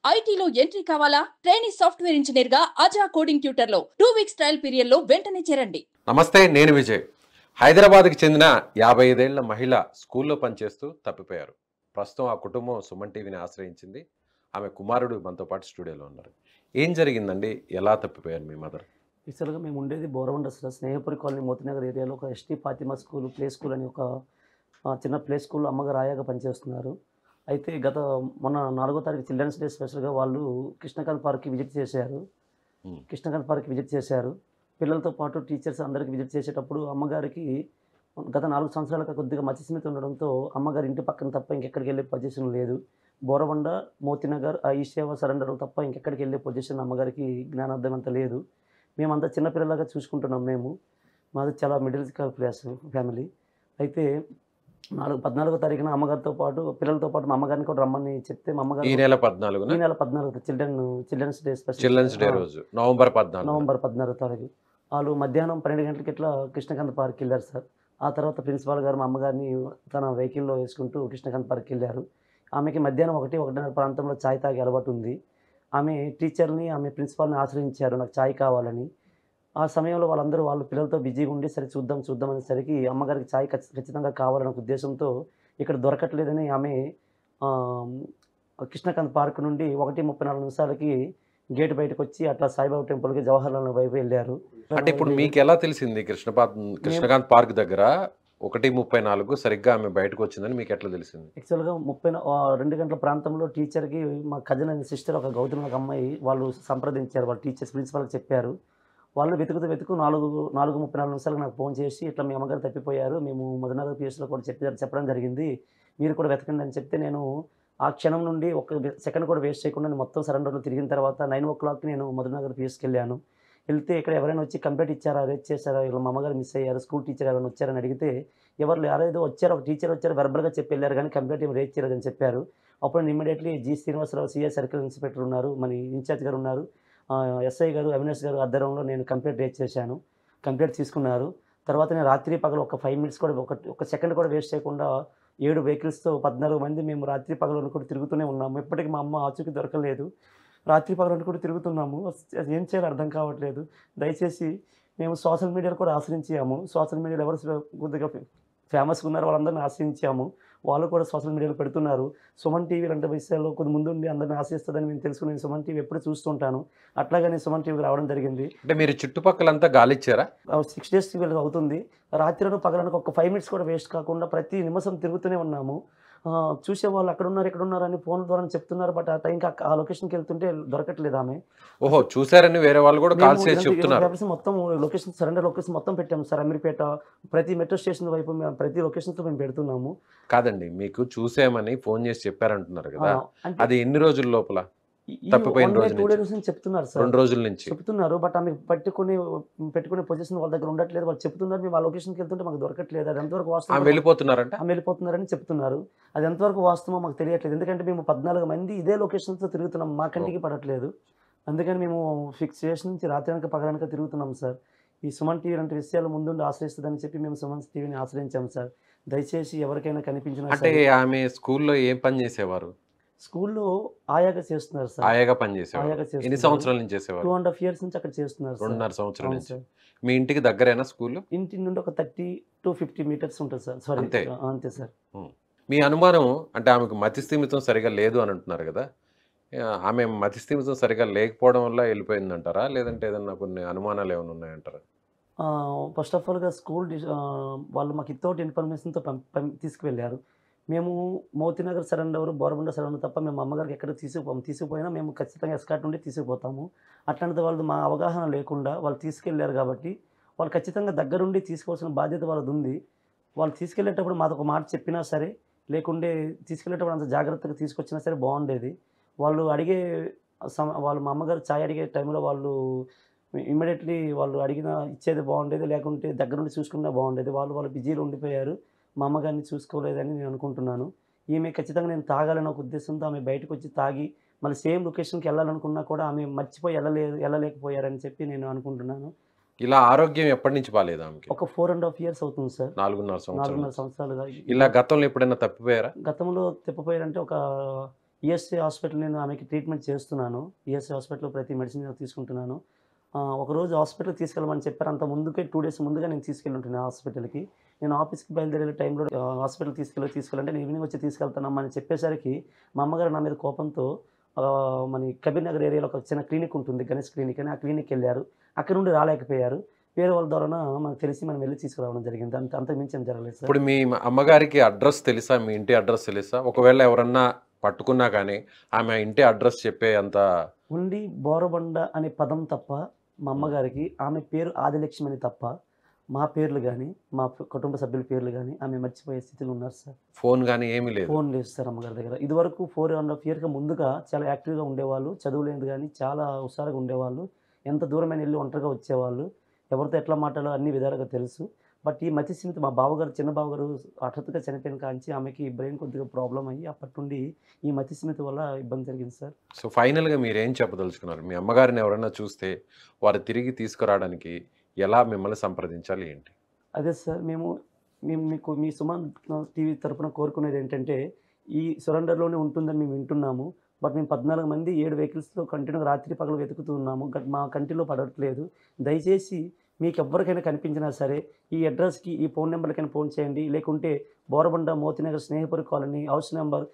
ఐటీలో ఎంట్రీ కావాలా? Training software engineer గా అజా కోడింగ్ ట్యూటర్ లో 2 వీక్స్ ట్రయల్ పీరియడ్ లో వెంటనే చేరండి. నమస్తే, నేను విజయ్. హైదరాబాద్కి చెందిన 55 ఏళ్ల మహిళ స్కూల్లో పనిచేస్తూ తప్పిపోయారు. ప్రస్తుతం ఆ కుటుంబం సుమన్ టీవీని ఆశ్రయించింది. ఆమె కుమారుడు మనతో పాటు స్టూడియోలో ఉన్నారు. ఏం జరిగిందండి? ఎలా తప్పిపోయారు మీ మదర్? యాక్చువల్‌గా మేము ఉండేది బోరబండ స్నేహపురి కాలనీ మోతినగర్ ఏరియాలో ఒక ST Fatima school, play school అని ఒక చిన్న ప్లే స్కూల్‌లో అమ్మగారు ఆయాగా పనిచేస్తున్నారు. అయితే మొన్న 4వ తారీఖు చిల్డ్రన్స్ డే స్పెషల్‌గా వాళ్ళు కృష్ణకాంత్ పార్క్‌కి విజిట్ చేశారు. కృష్ణకాంత్ పార్క్‌కి విజిట్ చేశారు. పిల్లలతో పాటు టీచర్స్ అందరికి విజిట్ చేసేటప్పుడు అమ్మగారికి గత 4 సంవత్సరాలుగా కొద్దిగా మతిస్థిమితం ఉండడంతో అమ్మగారి ఇంటి పక్కన తప్ప ఇంకెక్కడికి వెళ్ళే పొజిషన్ లేదు. బోరబండ, మోతినగర్, ఈ సేవ సరెండర్ తప్ప ఇంకెక్కడికి వెళ్ళే పొజిషన్ అమ్మగారికి జ్ఞానోదయం అంత లేదు. మేమంతా చిన్న పిల్లలాగా చూసుకుంటున్నాం మేము. మాది చాలా మిడిల్ క్లాస్ ఫ్యామిలీ. అయితే 14వ తారీఖున అమ్మగారితో పాటు, పిల్లలతో పాటు మా అమ్మగారిని కూడా రమ్మని చెప్తే మా అమ్మగారు ఈ నెల 14న ఈ నెల 14 children's day special children's day రోజు నవంబర్ 14. నవంబర్ 14వ తారీఖు. వాళ్ళు మధ్యాహ్నం 12 గంటలకి ఇట్లా కృష్ణకాంత్ పార్క్‌కి వెళ్ళారు సార్. ఆ తర్వాత ప్రిన్సిపాల్ గారు మా అమ్మగారిని తన వెహికల్‌లో వేసుకుంటూ కృష్ణకాంత్ పార్క్‌కి వెళ్ళారు. ఆమెకి మధ్యాహ్నం 1:30 ప్రాంతంలో చాయ్ తాగే అలవాటు ఉంది. ఆమె టీచర్‌ని, ఆమె ప్రిన్సిపాల్‌ని ఆశ్రయించారు నాకు చాయ్ కావాలని. ఆ సమయంలో వాళ్ళు పిల్లలతో బిజీగా ఉండి సరే చూద్దాం అనేసరికి అమ్మగారికి చాయ్ ఖచ్చితంగా కావాలనే ఒక ఉద్దేశంతో ఇక్కడ దొరకట్లేదని ఆమె ఆహ్, కృష్ణకాంత్ పార్క్ నుండి 1:34 గేట్ బయటకొచ్చి అట్లా సాయిబాబా టెంపుల్‌కి జవహర్లాల్ వైపు వెళ్ళారు. అంటే ఇప్పుడు మీకు ఎలా తెలిసింది కృష్ణకాంత్ పార్క్ దగ్గర 1:34 సరిగ్గా ఆమె బయటకు వచ్చిందని మీకు ఎట్లా తెలిసింది? యాక్చువల్‌గా 2 గంటల ప్రాంతంలో టీచర్‌కి మా కజిన్ అనే సిస్టర్ ఒక గౌతమి ఒక అమ్మాయి వాళ్ళు సంప్రదించారు. వాళ్ళ టీచర్స్ ప్రిన్సిపాల్‌కి చెప్పారు. వాళ్ళు వెతుకుతూ 4:34 నాకు ఫోన్ చేసి ఇట్లా మీ అమ్మగారు తప్పిపోయారు. మేము మదనగర్ పిఎస్‌లో కూడా చెప్పడం జరిగింది. మీరు కూడా వెతకండి అని చెప్తే నేను ఆ క్షణం నుండి ఒక సెకండ్ కూడా వేస్ట్ చేయకుండా నేను మొత్తం సరెండర్‌లో తిరిగిన తర్వాత 9:00కి నేను మదనగర్ పిఎస్‌కెళ్ళాను. వెళ్తే ఇక్కడ ఎవరైనా వచ్చి కంప్లెయింట్ ఇచ్చారా? రేజ్ చేశారా? ఇలా మా అమ్మగారు మిస్ అయ్యారు. స్కూల్ టీచర్ ఎవరైనా వచ్చారని అడిగితే ఎవరు ఏదో వచ్చారు. ఒక టీచర్ వచ్చారు. వెర్బల్‌గా చెప్పి వెళ్లారు గానీ కంప్లెయింట్ ఏమి రేజ్ చేయలేదని చెప్పారు. అప్పుడు నేను immediately G. Srinivasarao CI circle inspector ఉన్నారు. మన ఇన్‌చార్జ్ గారు ఉన్నారు. ఎస్ఐ గారు, అవినాష్ గారు ఆధ్వర్యంలో నేను కంప్లెయింట్ రేజ్ చేశాను. కంప్లెయింట్ తీసుకున్నారు. తర్వాత నేను రాత్రి పగలు ఒక 5 మినిట్స్ కూడా ఒక సెకండ్ కూడా వేస్ట్ చేయకుండా 7 వెహికల్స్‌తో 14 మంది మేము రాత్రి పగలు అనుకుంటూ తిరుగుతూనే ఉన్నాము. ఇప్పటికి మా అమ్మ ఆచూకీ దొరకలేదు. రాత్రి పగలు అనుకుంటూ తిరుగుతున్నాము. అది ఏం చేయాలో అర్థం కావట్లేదు. దయచేసి మేము సోషల్ మీడియాలో కూడా ఆశ్రయించాము. సోషల్ మీడియాలో ఎవరు కొద్దిగా ఫేమస్‌గా ఉన్నారో వాళ్ళందరిని ఆశ్రయించాము. వాళ్ళు కూడా సోషల్ మీడియాలో పెడుతున్నారు. సుమన్ టీవీ ఇలాంటి విషయాల్లో కొద్ది ముందుండి అందరిని ఆశ్రయిస్తదని నేను తెలుసుకొని నేను సుమన్ టీవీ ఎప్పుడు చూస్తుంటాను. అట్లాగని సుమన్ టీవీకి రావడం జరిగింది. అంటే మీరు చుట్టుపక్కలంతా గాలిచ్చారా? 6 డేస్ వీళ్ళకి అవుతుంది. రాత్రిను పగలనక ఒక 5 మినిట్స్ కూడా వేస్ట్ కాకుండా ప్రతి నిమిషం తిరుగుతూనే ఉన్నాము. చూసేవాళ్ళు అక్కడున్నారు, ఇక్కడున్నారు అని ఫోన్ ద్వారా చెప్తున్నారు. బట్ ఆ టైంకి ఆ లొకేషన్‌కి వెళ్తుంటే దొరకట్లేదు ఆమె. ఓహో, చూసారని వేరే వాళ్ళు కూడా కాల్ చేసి చెప్తున్నారు. మొత్తం లొకేషన్ సరెండర్ లొకేషన్ మొత్తం పెట్టాము సార్. అమీర్పేట ప్రతి మెట్రో స్టేషన్ వైపు ప్రతి లొకేషన్‌తో మేము పెడుతున్నాము. కాదండి, మీకు చూసామని ఫోన్ చేసి చెప్పారంటున్నారు కదా, అంటే అది ఎన్ని రోజుల లోపల? ఈ తప్పిపోయిన 1 డే, రోజు 2 నుంచి? డేస్ నుంచి చెప్తున్నారు సార్. 2 రోజుల నుంచి చెప్తున్నారు. బట్ ఆమె పెట్టుకునే పొజిషన్ వాళ్ళ దగ్గర ఉండట్లేదు. వాళ్ళు చెప్తున్నారు. మేము ఆ లొకేషన్‌కి వెళ్తుంటే మాకు దొరకట్లేదు. అది ఎంతవరకు ఆమె వాస్తవం వెళ్ళిపోతున్నారంట. ఆమె వెళ్ళిపోతున్నారని చెప్తున్నారు. అది ఎంతవరకు వాస్తవమో మాకు తెలియట్లేదు. ఎందుకంటే మేము 14 మంది ఇదే లొకేషన్స్‌తో తిరుగుతున్నాం. మా కంటికి పడట్లేదు. అందుకని మేము ఫిక్స్ చేసి నుంచి రాత్రనక పగలనక తిరుగుతున్నాం సార్. ఈ సుమన్ టీవీ లాంటి విషయాలు ముందుండి ఆశ్రయిస్తదని చెప్పి మేము సుమన్ టీవీని ఆశ్రయించాము సార్. దయచేసి ఎవరికైనా కనిపించినా అంటే సరే ఆమె స్కూల్లో ఏం పని చేసేవారు? స్కూల్‌లో ఆయాగా చేస్తున్నారు సార్. ఆయాగా పని చేసేవారు. ఆయాగా ఎన్ని చేస్తున్నారు. సంవత్సరాల నుంచి చేసేవారు? 2.5 ఇయర్స్ నుంచి అక్కడ చేస్తున్నారు సార్. 2.5 సంవత్సరాల అవును నుంచి. సార్. మీ ఇంటికి దగ్గరేనా స్కూల్? ఇంటి నుండి ఒక 30-50 మీటర్స్ ఉంటుంది సార్. సారీ అంతే. అంతే సార్. మీ అనుమానం అంటే ఆమెకు మతిస్థిమితం సరిగా లేదు అని అంటున్నారు కదా, ఆమె మతిస్థిమితం సరిగా లేకపోవడం వల్ల వెళ్ళిపోయిందంటారా, లేదంటే ఏదన్నా కొన్ని అనుమానాలు ఏమైనా ఉన్నాయంటారా? ఫస్ట్ ఆఫ్ ఆల్‌గా వాళ్ళు మాకు వితౌట్ ఇన్ఫర్మేషన్‌తో తీసుకువెళ్లారు. మేము మోతినగర్ సరెండర్, బోరబండ సరెండర్ తప్ప మేము అమ్మగారికి ఎక్కడికి తీసుకుపోయినా మేము ఖచ్చితంగా ఎస్కార్ట్ నుండి తీసుకుపోతాము. అట్లాంటిది వాళ్ళు మా అవగాహన లేకుండా వాళ్ళు తీసుకెళ్లారు కాబట్టి వాళ్ళు ఖచ్చితంగా దగ్గరుండి తీసుకోవాల్సిన బాధ్యత వాళ్ళదుంది. వాళ్ళు తీసుకెళ్ళేటప్పుడు మాదొక మాట చెప్పినా సరే, లేకుంటే తీసుకెళ్ళేటప్పుడు అంత జాగ్రత్తగా తీసుకొచ్చినా సరే బావుండేది. వాళ్ళు అడిగే వాళ్ళు మా అమ్మగారు చాయ్ అడిగే టైంలో ఇమ్మీడియేట్‌లీ వాళ్ళు ఇచ్చేది బావుండేది. లేకుంటే దగ్గరుండి చూసుకున్నా బావుండేది. వాళ్ళు బిజీలో ఉండిపోయారు. మా అమ్మగారిని చూసుకోలేదని నేను అనుకుంటున్నాను. ఈమె ఖచ్చితంగా నేను తాగాలనే ఒక ఉద్దేశంతో ఆమె బయటకొచ్చి తాగి మళ్ళీ సేమ్ లొకేషన్‌కి ఎళ్ళాలనుకున్నా కూడా ఆమె మర్చిపోయి ఎళ్ళలేకపోయారని చెప్పి నేను అనుకుంటున్నాను. ఇలా ఆరోగ్యం ఎప్పటి నుంచి బాలేదు ఆమెకి? ఒక 4 ½ ఇయర్స్ అవుతుంది సార్. 4.5 సంవత్సరాలు. 4.5 సంవత్సరాలుగా. ఇలా గతంలో ఎప్పుడైనా తప్పిపోయారా? గతంలో తిప్పపోయారంటే ఒక ఈఎస్ఐ హాస్పిటల్ నేను ఆమెకి ట్రీట్మెంట్ చేస్తున్నాను. ఈఎస్ఐ హాస్పిటల్‌లో ప్రతి మెడిసిన్ తీసుకుంటున్నాను. ఒకరోజు హాస్పిటల్‌కి తీసుకెళ్ళమని చెప్పారు. అంత ముందుకే 2 డేస్ ముందుగా నేను తీసుకెళ్ళుంటున్నా హాస్పిటల్‌కి. నేను ఆఫీస్‌కి బయలుదేరే టైంలో హాస్పిటల్‌కి తీసుకెళ్ళంటే నేను ఈవినింగ్ వచ్చి తీసుకెళ్తానమ్మా అని చెప్పేసరికి మా అమ్మగారు నా మీద కోపంతో మన కబీర్ నగర్ ఏరియాలో ఒక చిన్న క్లినిక్ ఉంటుంది. గణేష్ క్లినిక్ అని. ఆ క్లినిక్‌కెళ్లారు. అక్కడ నుండి రాలేకపోయారు. వేరే వాళ్ళ ద్వారాన మనకు తెలిసి మనం వెళ్లి తీసుకురావడం జరిగింది. అంతకు మించి ఏం జరగలేదు సార్. ఇప్పుడు మీ అమ్మగారికి అడ్రస్ తెలుసా? మీ ఇంటి అడ్రస్ తెలుసా? ఒకవేళ ఎవరన్నా పట్టుకున్నా కానీ ఆమె ఇంటి అడ్రస్ చెప్పే అంత ఉండి బోరబండ అనే పదం తప్ప మా అమ్మగారికి ఆమె పేరు ఆదిలక్ష్మి అని తప్ప మా పేర్లు గాని, మా కుటుంబ సభ్యుల పేర్లు గాని ఆమె మర్చిపోయే స్థితిలో ఉన్నారు సార్. ఫోన్ గానీ ఏమీ లేదు. ఫోన్ లేదు సార్ అమ్మగారి దగ్గర. ఇదివరకు 4½ ఇయర్‌గా ముందుగా చాలా యాక్టివ్‌గా ఉండేవాళ్ళు. చదువులేదు గానీ చాలా హుషారుగా ఉండేవాళ్ళు. ఎంత దూరమైనా ఎళ్లి ఒంటరిగా వచ్చేవాళ్ళు. ఎవరితో ఎట్లా మాట్లాడాలో అన్ని విధాలుగా తెలుసు. బట్ ఈ మతిస్థిమితం మా బావగారు, చిన్న బావగారు హఠాత్తుగా చనిపోయిన కాంచి ఆమెకి బ్రెయిన్ కొద్దిగా ప్రాబ్లమ్ అయ్యి అప్పటి నుండి ఈ మతిస్థిమితం వల్ల ఇబ్బంది జరిగింది సార్. సో ఫైనల్‌గా మీరేం చెప్పదలుచుకున్నారు? మీ అమ్మగారిని ఎవరైనా చూస్తే వారు తిరిగి తీసుకురావడానికి ఎలా మిమ్మల్ని సంప్రదించాలి ఏంటి? అదే సార్ మేము మేము మీకు మీ సుమన్ టీవీ తరపున కోరుకునేదేంటంటే, ఈ సరెండర్‌లోనే ఉంటుందని మేము వింటున్నాము. బట్ మేము 14 మంది 7 వెహికల్స్‌లో కంటిన్యూగా రాత్రి పగలు వెతుకుతూ ఉన్నాము. మా కంటిలో పడట్లేదు. దయచేసి మీకెవ్వరికైనా కనిపించినా సరే, ఈ అడ్రస్‌కి, ఈ ఫోన్ నంబర్‌కైనా ఫోన్ చేయండి. లేకుంటే Borabanda Motinagar Snehapuri colony house number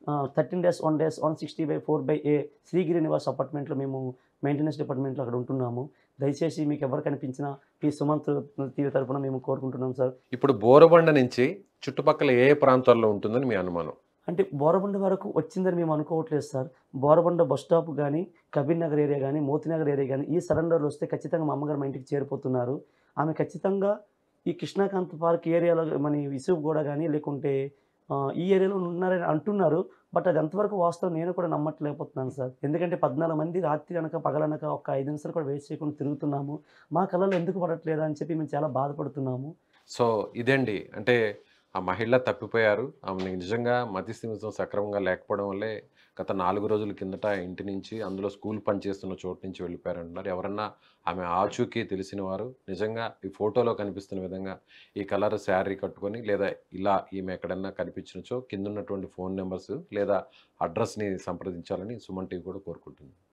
13-1-160/4/A Srigiri Nivas అపార్ట్మెంట్‌లో మేము మెయింటెనెన్స్ డిపార్ట్మెంట్‌లో అక్కడ ఉంటున్నాము. దయచేసి మీకెవ్వరు కనిపించినా ఈ సుమంత్ టీవీ తరపున మేము కోరుకుంటున్నాం సార్. ఇప్పుడు బోరబండ నుంచి చుట్టుపక్కల ఏ ప్రాంతాల్లో ఉంటుందని మీ అనుమానం? అంటే బోరబండ వరకు వచ్చిందని మేము అనుకోవట్లేదు సార్. బోరబండ బస్ స్టాప్ గానీ, కబీర్ నగర్ ఏరియా గానీ, మోతినగర్ ఏరియా గానీ, ఈ సరెండర్‌లో వస్తే ఖచ్చితంగా మా అమ్మగారు మా ఇంటికి చేరిపోతున్నారు. ఆమె ఖచ్చితంగా ఈ కృష్ణాకాంత్ పార్క్ ఏరియాలో మన ఇసుగూడ గానీ, లేకుంటే ఈ ఏరియాలో ఉన్నారని అంటున్నారు. బట్ అది ఎంతవరకు వాస్తవం నేను కూడా నమ్మట్లేకపోతున్నాను సార్. ఎందుకంటే 14 మంది రాత్రి అనక, పగలనక ఒక్క 5 నిమిషాలు కూడా వేస్ట్ చేయకుండా తిరుగుతున్నాము. మా కళ్ళలో ఎందుకు పడట్లేదా అని చెప్పి మేము చాలా బాధపడుతున్నాము. సో ఇదండి. అంటే ఆ మహిళ తప్పిపోయారు. ఆమెకి నిజంగా మతిస్థిమితం సక్రమంగా లేకపోవడం వల్లే గత 4 రోజుల కిందట ఇంటి నుంచి, అందులో స్కూల్ పనిచేస్తున్న చోటు నుంచి వెళ్ళిపోయారంటున్నారు. ఎవరన్నా ఆమె ఆచూకీ తెలిసిన వారు నిజంగా ఈ ఫోటోలో కనిపిస్తున్న విధంగా ఈ కలర్ శారీ కట్టుకొని లేదా ఇలా ఈమె ఎక్కడన్నా కనిపించినచో కిందున్నటువంటి ఫోన్ నెంబర్స్ లేదా అడ్రస్‌ని సంప్రదించాలని సుమన్ టీవీ కూడా కోరుకుంటుంది.